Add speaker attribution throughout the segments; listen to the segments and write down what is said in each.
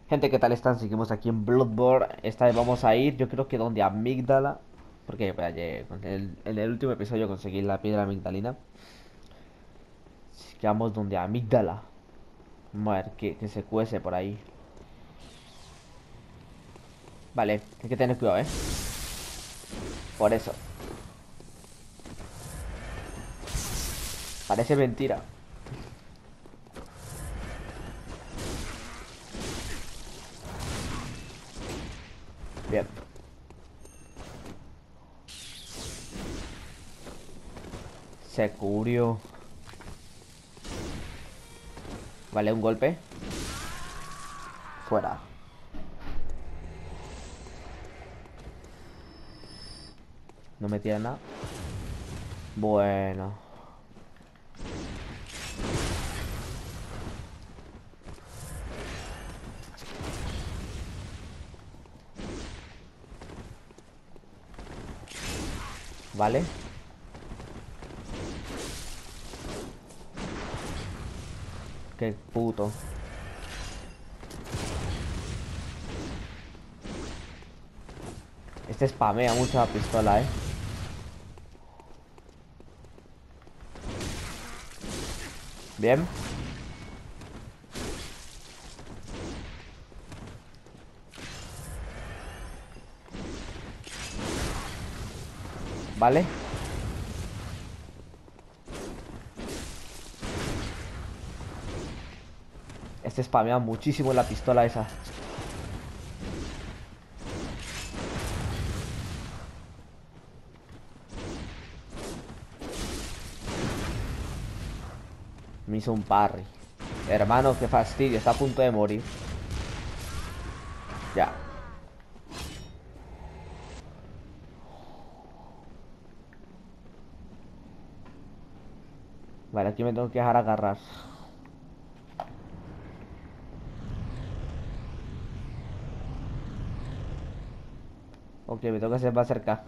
Speaker 1: Gente, ¿qué tal están? Seguimos aquí en Bloodborne. Esta vez vamos a ir, yo creo que donde Amígdala. Porque pues, en el último episodio conseguí la piedra amigdalina. Así que vamos donde Amígdala. Vamos a ver que se cuece por ahí. Vale, hay que tener cuidado, ¿eh? Por eso. Parece mentira. Bien. Se cubrió. Vale, un golpe. Fuera. No me tira nada. Bueno. Vale. Qué puto. Este spamea mucho la pistola, Bien. Vale. Este spamea muchísimo la pistola esa. Me hizo un parry. Hermano, qué fastidio. Está a punto de morir. Ya. Vale, aquí me tengo que dejar agarrar. Ok, me tengo que hacer más cerca.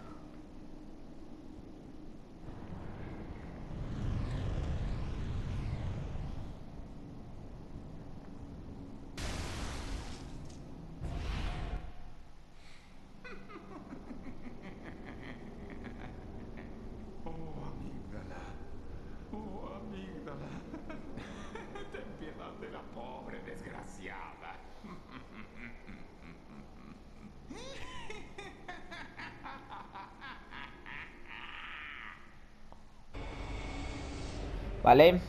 Speaker 2: Oh, amígdala. Oh, amígdala. Ten piedad de la pobre desgraciada.
Speaker 1: Vale.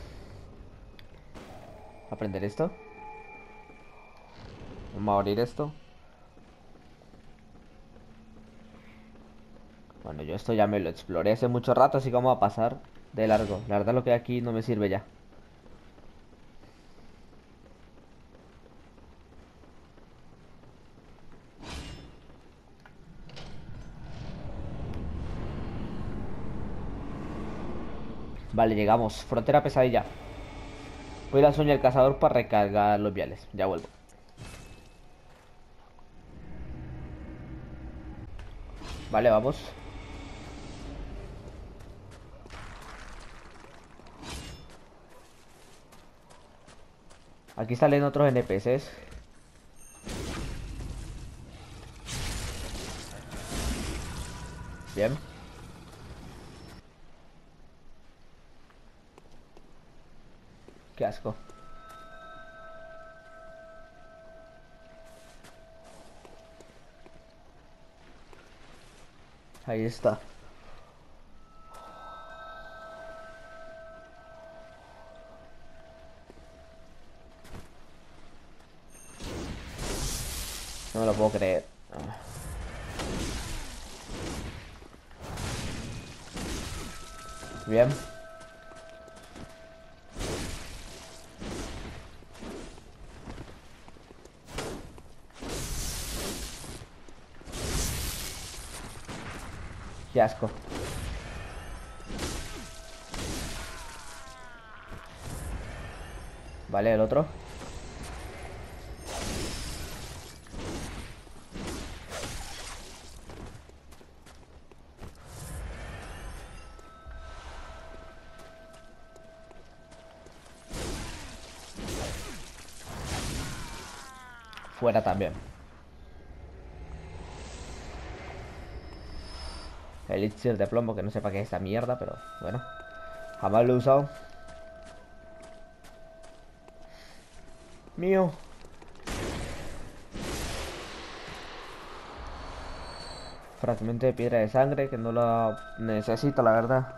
Speaker 1: Aprender esto. Vamos a abrir esto. Bueno, yo esto ya me lo exploré hace mucho rato, así que vamos a pasar de largo. La verdad lo que hay aquí no me sirve ya. Vale, llegamos. Frontera pesadilla. Voy a la sueña del cazador para recargar los viales. Ya vuelvo. Vale, vamos. Aquí salen otros NPCs. Bien. Qué asco. Ahí está. No me lo puedo creer. Bien. Qué asco. Vale, el otro. fuera también. Elixir de plomo, que no sepa qué es esta mierda, pero bueno. Jamás lo he usado. Mío. Fragmento de piedra de sangre, que no la necesito, la verdad.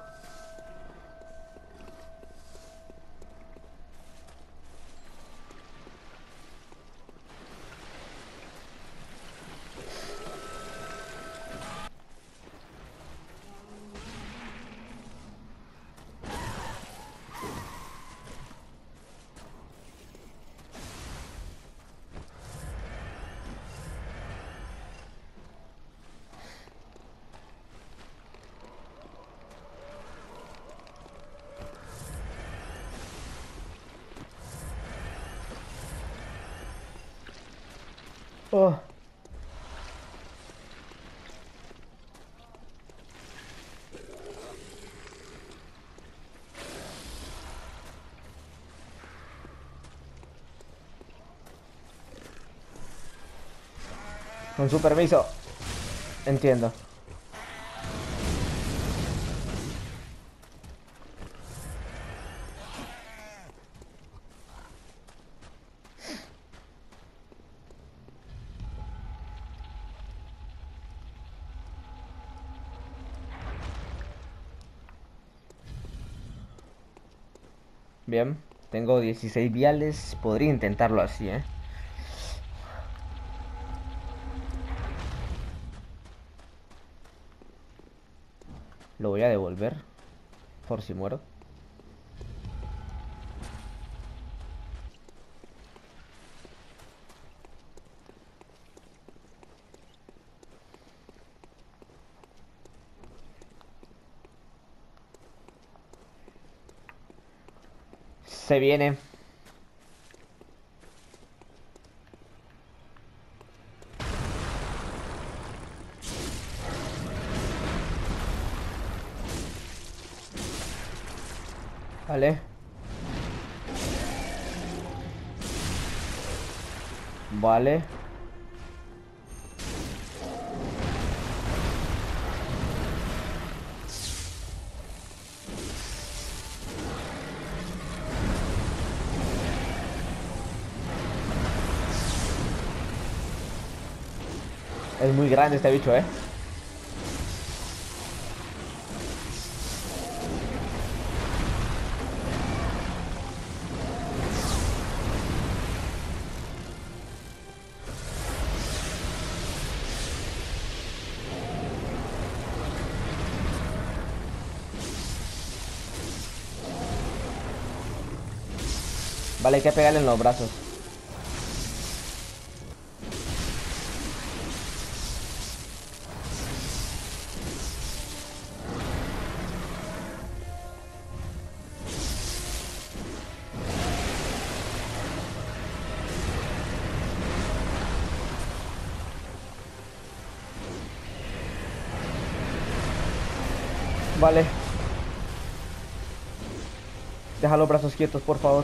Speaker 1: Oh. Con su permiso. Entiendo. Bien. Tengo 16 viales. Podría intentarlo así, ¿eh? Lo voy a devolver. Por si muero. Se viene. Vale. Vale. Es muy grande este bicho, ¿eh? Vale, hay que pegarle en los brazos. Vale. Deja los brazos quietos, por favor.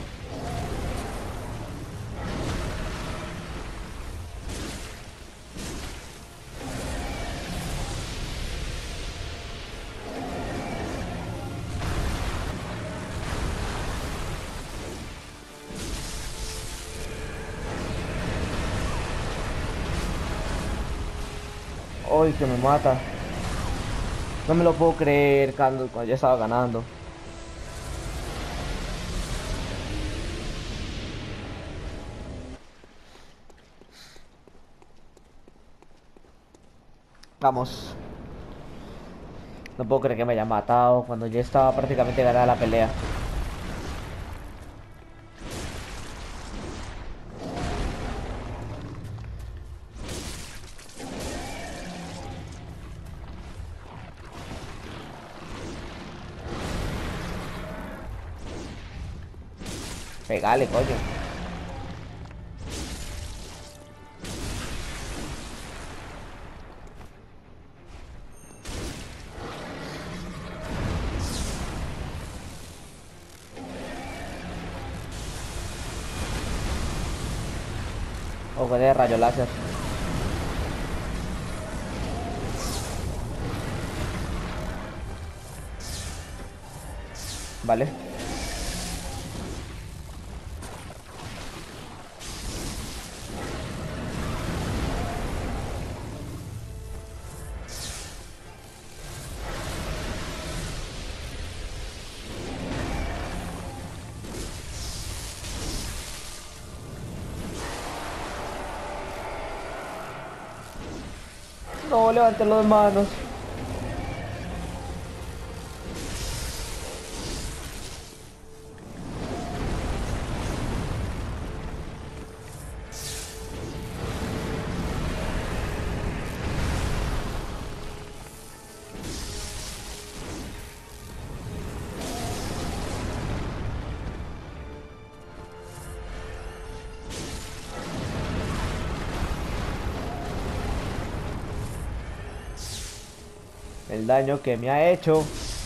Speaker 1: Ay, que me mata. No me lo puedo creer cuando ya estaba ganando. Vamos. No puedo creer que me haya matado cuando ya estaba prácticamente ganada la pelea. Pegale, coño. O con el rayo láser. Vale. No, levanten las manos. El daño que me ha hecho.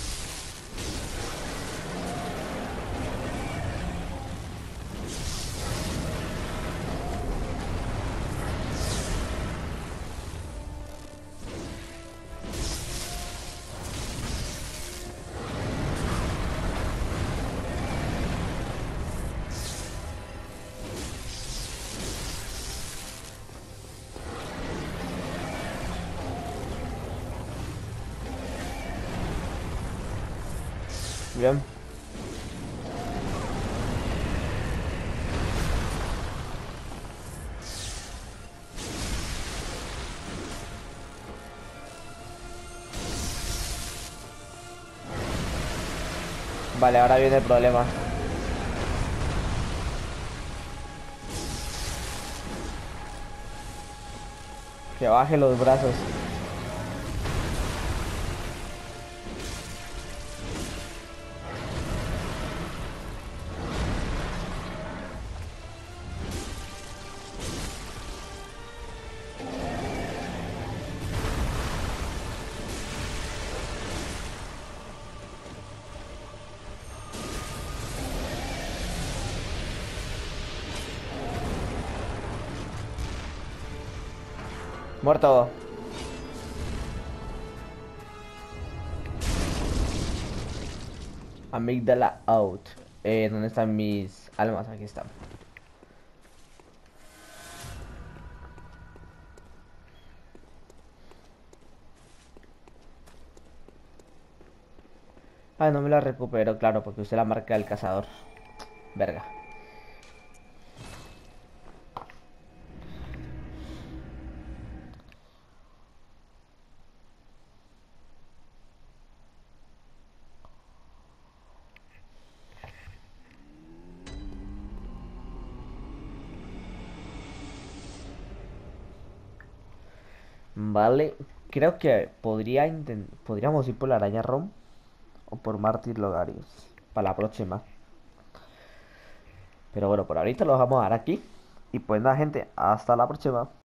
Speaker 1: Bien. Vale, ahora viene el problema. Que baje los brazos. Muerto. Amígdala out. ¿Dónde están mis almas? Aquí están. Ah, no me la recupero, claro, porque usé la marca del cazador. Verga. Vale. Creo que podríamos ir por la araña Rom o por Martyr Logarius para la próxima. Pero bueno, por ahorita lo vamos a dar aquí. Y pues nada, gente, hasta la próxima.